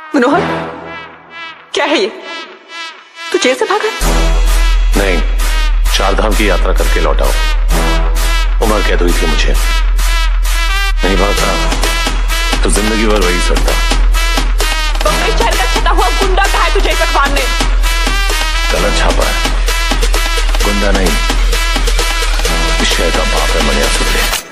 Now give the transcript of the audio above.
मनोहर, क्या है ये? तू जेल से भागा? नहीं, 4 धाम की यात्रा करके लौटा हूं। उमर कैद हुई थी मुझे, नहीं भागता तो जिंदगी भर वही सड़ता। बम्बई शहर का छटा हुआ गुंडा कहा है तुझे रखवाने? गलत छापा है, गुंडा नहीं, इस शहर का बाप है मनिया सुन ले।